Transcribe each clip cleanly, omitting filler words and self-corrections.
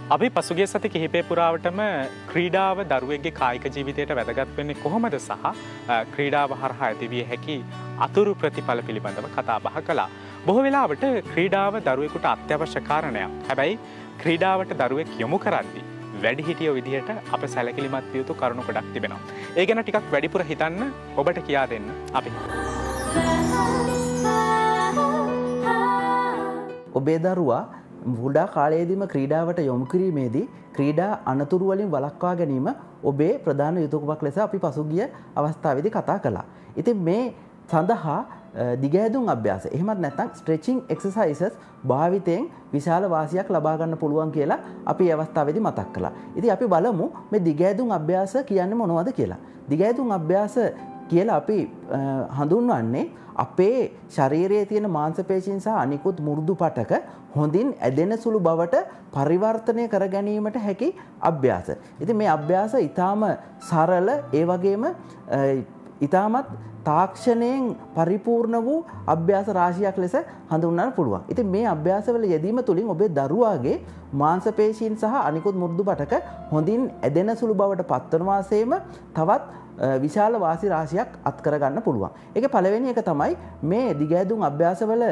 අපි පසුගිය සති කිහිපය පුරාවටම ක්‍රීඩාව දරුවෙක්ගේ කායික ජීවිතයට වැදගත් වෙන්නේ කොහොමද සහ ක්‍රීඩාව හරහා ඇතිවිය හැකි අතුරු ප්‍රතිඵල පිළිබඳව කතා බහ කළා. බොහෝ වෙලාවට ක්‍රීඩාව දරුවෙකුට අත්‍යවශ්‍ය කාරණයක්. හැබැයි ක්‍රීඩාවට දරුවෙක් යොමු කරද්දී වැඩිහිටියෝ විදිහට අප සැලකිලිමත් විය යුතු කරුණු ගොඩක් තිබෙනවා. ඒ ගැන ටිකක් වැඩිපුර හිතන්න ඔබට කියා දෙන්න අපි. ඔබේ දරුවා කුඩා කාලයේදීම ක්‍රීඩාවට යොමු කිරීමේදී ක්‍රීඩා අනතුරු වලින් වළක්වා ගැනීම ඔබේ ප්‍රධාන යුතුයකමක් ලෙස අපි පසුගිය අවස්ථාවේදී කතා කළා. ඉතින් මේ සඳහා දිගහැදුම් අභ්‍යාස එහෙමත් නැත්නම් ස්ට්‍රෙචිං එක්සර්සයිසස් භාවිතයෙන් විශාල වාසියක් ලබා ගන්න පුළුවන් කියලා අපි මේ අවස්ථාවේදී මතක් කළා. ඉතින් අපි බලමු මේ දිගහැදුම් අභ්‍යාස කියන්නේ මොනවද කියලා. දිගහැදුම් අභ්‍යාස කියලා අපි හඳුන්වන්නේ අපේ ශරීරයේ තියෙන මාංශ පේශීන් සහ අනිකුත් මෘදු පටක හොඳින් ඇදෙන සුළු බවට පරිවර්තනය කර ගැනීමට හැකි අභ්‍යාස. ඉතින් මේ අභ්‍යාස ඊටාම සරල ඒ වගේම ඊටාමත් තාක්ෂණයෙන් පරිපූර්ණ වූ අභ්‍යාස රාශියක් ලෙස හඳුන්වන්න පුළුවන්. ඉතින් මේ අභ්‍යාසවල යෙදීම තුළින් ඔබේ දරුවාගේ මාංශ පේශීන් සහ අනිකුත් මෘදු පටක හොඳින් ඇදෙන සුළු බවට පත්වනවා සේම තවත් විශාල වාසි රාශියක් අත් කරගන්න පුළුවන්. ඒකේ පළවෙනි එක තමයි මේ දිගහැදුම් අභ්‍යාසවල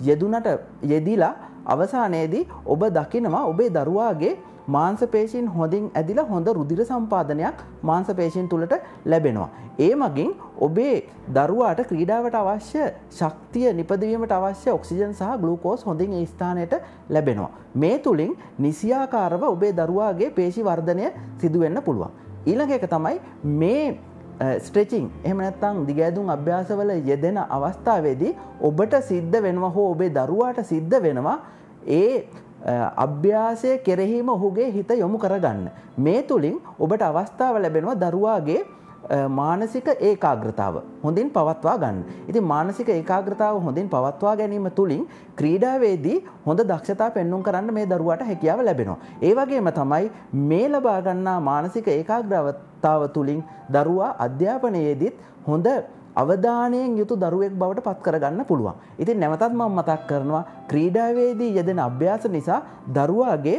යෙදීලා අවසානයේදී ඔබ දකිනවා ඔබේ දරුවාගේ මාංශ පේශීන් හොඳින් ඇදිලා හොඳ රුධිර සම්පාදනයක් මාංශ පේශීන් තුලට ලැබෙනවා. ඒ මගින් ඔබේ දරුවාට ක්‍රීඩාවට අවශ්‍ය ශක්තිය නිපදවීමට අවශ්‍ය ඔක්සිජන් සහ ග්ලූකෝස් හොඳින් ඒ ස්ථානයට ලැබෙනවා. මේ තුලින් නිසියාකාරව ඔබේ දරුවාගේ පේශි වර්ධනය සිදු වෙන්න පුළුවන්. ඊළඟ එක තමයි මේ ස්ට්‍රෙචිං එහෙම නැත්නම් දිගහැදුම් අභ්‍යාසවල යෙදෙන අවස්ථාවේදී ඔබට සිද්ධ වෙනවා හෝ ඔබේ දරුවාට සිද්ධ වෙනවා ඒ අභ්‍යාසය කෙරෙහිම ඔහුගේ හිත යොමු කරගන්න. මේ තුලින් ඔබට අවස්ථාව ලැබෙනවා දරුවාගේ මානසික ඒකාග්‍රතාව හොඳින් පවත්වා ගන්න. ඉතින් මානසික ඒකාග්‍රතාව හොඳින් පවත්වා ගැනීම තුලින් ක්‍රීඩාවේදී හොඳ දක්ෂතා පෙන්වන්න කරන්න මේ දරුවාට හැකියාව ලැබෙනවා. ඒ වගේම තමයි මේ ලබා ගන්නා මානසික ඒකාග්‍රතාව තුලින් දරුවා අධ්‍යාපනයේදීත් හොඳ අවධානයෙන් යුතු දරුවෙක් බවට පත් කරගන්න පුළුවන්. ඉතින් නැවතත් මම මතක් කරනවා ක්‍රීඩාවේදී යෙදෙන අභ්‍යාස නිසා දරුවාගේ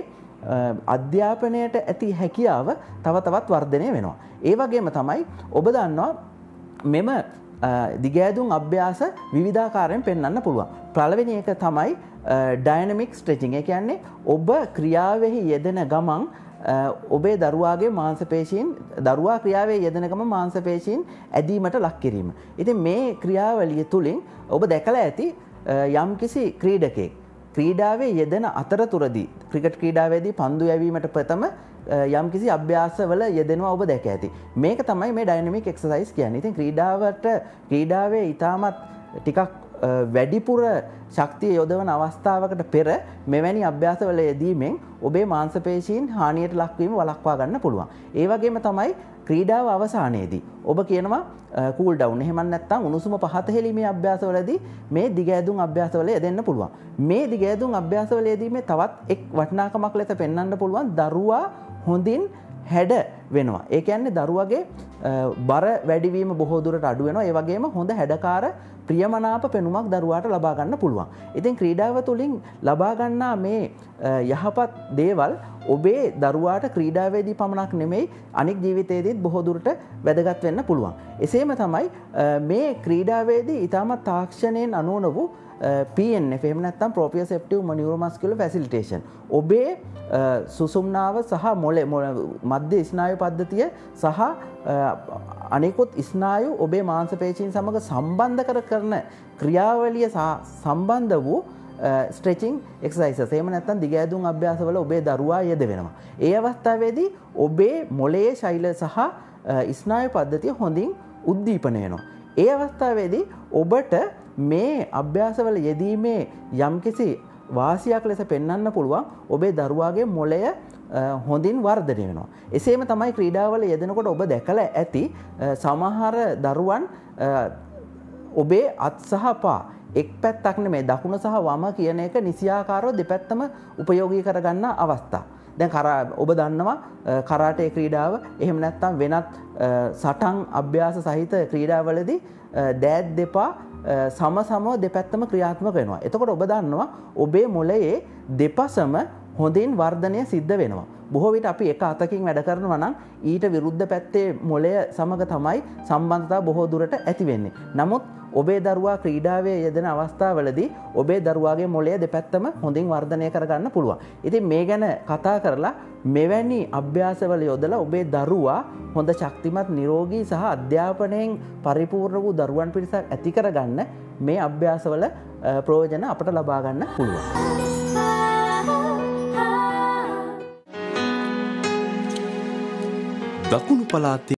අධ්‍යාපනයට ඇති හැකියාව තව තවත් වර්ධනය වෙනවා. ඒ වගේම තමයි ඔබ දන්නවා මෙම දිගහැදුම් අභ්‍යාස විවිධාකාරයෙන් පෙන්වන්න පුළුවන්. පළවෙනි එක තමයි ඩයිනමික් ස්ට්‍රෙචිං. ඒ කියන්නේ ඔබ ක්‍රියාවෙහි යෙදෙන ගමන් ඔබේ දරුවාගේ මාංශ පේශීන් දරුවා ක්‍රියාවේ යෙදෙන ගමන් මාංශ පේශීන් ඇදීමට ලක් කිරීම. ඉතින් මේ ක්‍රියාවලිය තුලින් ඔබ දැකලා ඇති යම්කිසි ක්‍රීඩකෙක් ක්‍රීඩාවේ යෙදෙන අතරතුරදී ක්‍රිකට් ක්‍රීඩාවේදී පන්දු යැවීමට ප්‍රථම යම්කිසි අභ්‍යාසවල යෙදෙනවා ඔබ දැක ඇති. මේක තමයි මේ ඩයිනමික් එක්සර්සයිස් කියන්නේ. ඉතින් ක්‍රීඩාවේ ඊටමත් ටිකක් වැඩිපුර ශක්තිය යොදවන අවස්ථාවකට පෙර මෙවැනි අභ්‍යාසවල යෙදීමෙන් ඔබේ මාංශ පේශීන් හානියට ලක්වීම වළක්වා ගන්න පුළුවන්. ඒ වගේම තමයි ක්‍රීඩාව අවසානයේදී ඔබ කියනවා කූල් ඩවුන් එහෙම නැත්නම් උණුසුම පහත හෙලීමේ අභ්‍යාසවලදී මේ දිගහැදුම් අභ්‍යාසවල යෙදෙන්න පුළුවන්. මේ දිගහැදුම් අභ්‍යාසවල යෙදීමේ තවත් එක් වටිනාකමක් ලෙස පෙන්වන්න පුළුවන් දරුවා හොඳින් හැඩ වෙනවා. ඒ කියන්නේ දරුවගේ බර වැඩිවීම බොහෝ දුරට අඩු වෙනවා. ඒ වගේම හොඳ හැඩකාර ප්‍රියමනාප පෙනුමක් දරුවාට ලබා ගන්න පුළුවන්. ඉතින් ක්‍රීඩාව තුළින් ලබා ගන්නා මේ යහපත් දේවල් ඔබේ දරුවාට ක්‍රීඩාවේදී පමණක් නෙමෙයි අනික් ජීවිතයේදීත් බොහෝ දුරට වැදගත් වෙන්න පුළුවන්. එසේම තමයි මේ ක්‍රීඩාවේදී ඊටම තාක්ෂණයෙන් අනුවන වූ PNF එහෙම නැත්නම් proprioceptive neuromuscular facilitation ඔබේ සුසුම්නාව සහ මොළේ මධ්‍ය ස්නායු පද්ධතිය සහ අනිකුත් ස්නායු ඔබේ මාංශ පේශීන් සමග සම්බන්ධ කරන ක්‍රියාවලිය සම්බන්ධ වූ ස්ට්‍රෙචිං එක්සර්සයිසස් එහෙම නැත්නම් දිගහැදුම් අභ්‍යාසවල ඔබේ දරුවා යෙදවෙනවා. ඒ අවස්ථාවේදී ඔබේ මොළයේ ශෛල සහ ස්නායු පද්ධතිය හොඳින් උද්දීපනය වෙනවා. ඒ අවස්ථාවේදී ඔබට මේ අභ්‍යාසවල යෙදීමේ යම්කිසි වාසියක් ලෙස පෙන්වන්න පුළුවන් ඔබේ දරුවාගේ මොළය හොඳින් වර්ධනය වෙනවා. එසේම තමයි ක්‍රීඩාවල යෙදෙනකොට ඔබ දැකලා ඇති සමහර දරුවන් ඔබේ අත් සහ පා එක් පැත්තක් නෙමෙයි දකුණ සහ වම කියන එක නිසියාකාරව දෙපැත්තම උපයෝගී කරගන්න අවස්ථා. දැන් ඔබ දන්නවා කරාටේ ක්‍රීඩාව එහෙම නැත්නම් වෙනත් සටන් අභ්‍යාස සහිත ක්‍රීඩාවලදී දෑත් දෙපා සම දෙපැත්තම ක්‍රියාත්මක වෙනවා. එතකොට ඔබ දන්නවා ඔබේ මොළයේ දෙපසම හොඳින් වර්ධනය සිද්ධ වෙනවා. බොහෝ විට අපි එක අතකින් වැඩ කරනවා නම් ඊට විරුද්ධ පැත්තේ මොළය සමග තමයි සම්බන්ධතාව බොහෝ දුරට ඇති වෙන්නේ. නමුත් ඔබේ දරුවා ක්‍රීඩාවේ යෙදෙන අවස්ථාවලදී ඔබේ දරුවාගේ මොළය දෙපැත්තම හොඳින් වර්ධනය කරගන්න පුළුවන්. ඉතින් මේ ගැන කතා කරලා මෙවැනි අභ්‍යාසවල යොදලා ඔබේ දරුවා හොඳ ශක්තිමත් නිරෝගී සහ අධ්‍යාපනයෙන් පරිපූර්ණ වූ දරුවන් පිරිසක් ඇති කරගන්න මේ අභ්‍යාසවල ප්‍රයෝජන අපට ලබා ගන්න පුළුවන්. දකුණු පළාතේ